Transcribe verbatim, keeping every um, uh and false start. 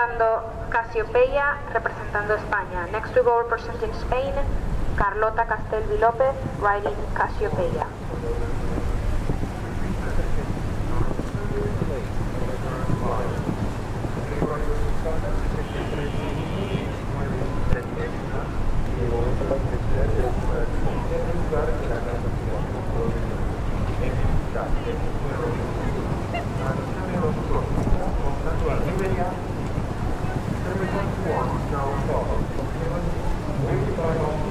representando Casiopeia, representando España. Next to go representing Spain, Carlota Castelvi López, riding Casiopeia. Thank you.